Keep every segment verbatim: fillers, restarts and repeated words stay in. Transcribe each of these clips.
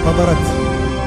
باباراتزي.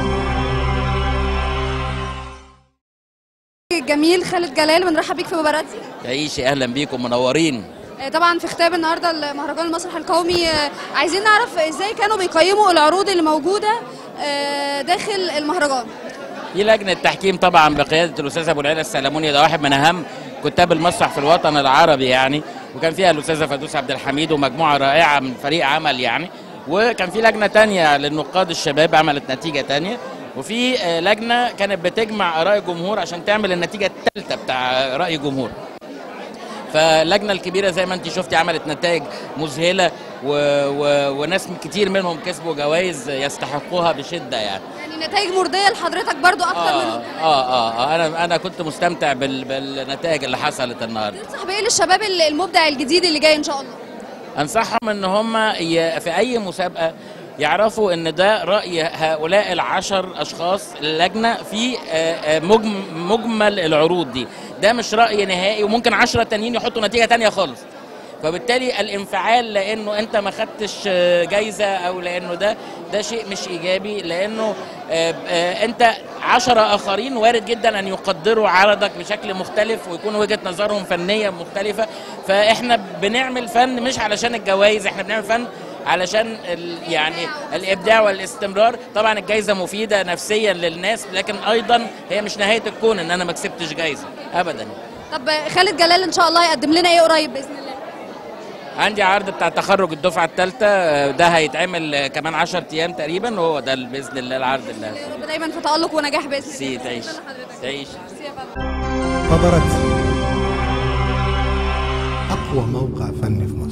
جميل خالد جلال، بنرحب بيك في باباراتزي. تعيشي، اهلا بيكم، منورين. طبعا في ختام النهارده المهرجان المسرح القومي، عايزين نعرف ازاي كانوا بيقيموا العروض اللي موجوده داخل المهرجان. في لجنه تحكيم طبعا بقياده الاستاذ ابو العلا السلموني، ده واحد من اهم كتاب المسرح في الوطن العربي يعني، وكان فيها الاستاذه فردوس عبد الحميد ومجموعه رائعه من فريق عمل يعني، وكان في لجنه تانية للنقاد الشباب عملت نتيجه تانية، وفي لجنه كانت بتجمع اراء الجمهور عشان تعمل النتيجه الثالثه بتاع راي الجمهور. فاللجنه الكبيره زي ما انت شفتي عملت نتائج مذهله و... و... وناس كتير منهم كسبوا جوائز يستحقوها بشده يعني. يعني نتائج مرضيه لحضرتك برضو اكتر آه منهم. اه اه اه انا انا كنت مستمتع بال... بالنتائج اللي حصلت النهارده. تنصح بايه للشباب المبدع الجديد اللي جاي ان شاء الله؟ انصحهم ان هم ي... في اي مسابقه يعرفوا ان ده راي هؤلاء العشر اشخاص اللجنه في مجمل العروض دي، ده مش راي نهائي، وممكن عشرة تانيين يحطوا نتيجه تانيه خالص. فبالتالي الانفعال لانه انت ما خدتش جايزه او لانه ده ده شيء مش ايجابي، لانه انت عشرة اخرين وارد جدا ان يقدروا عرضك بشكل مختلف ويكون وجهه نظرهم فنيه مختلفه. فاحنا بنعمل فن مش علشان الجوائز، احنا بنعمل فن علشان يعني الابداع والاستمرار. طبعا الجائزه مفيده نفسيا للناس، لكن ايضا هي مش نهايه الكون ان انا ما كسبتش جائزه ابدا. طب خالد جلال ان شاء الله يقدم لنا ايه قريب باذن الله؟ عندي عرض بتاع تخرج الدفعه الثالثه، ده هيتعمل كمان عشرة ايام تقريبا، وهو ده باذن الله العرض اللي يا رب دايما في تالق ونجاح باذن الله. سي تعيش تعيش. باباراتزي. أقوى موقع فني في مصر.